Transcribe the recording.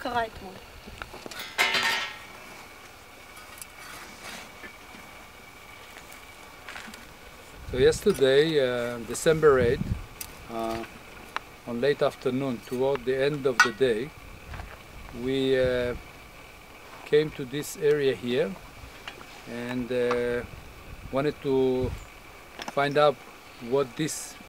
קרה אתמול? So yesterday, December 8th, on late afternoon, toward the end of the day, we came to this area here and wanted to find out what this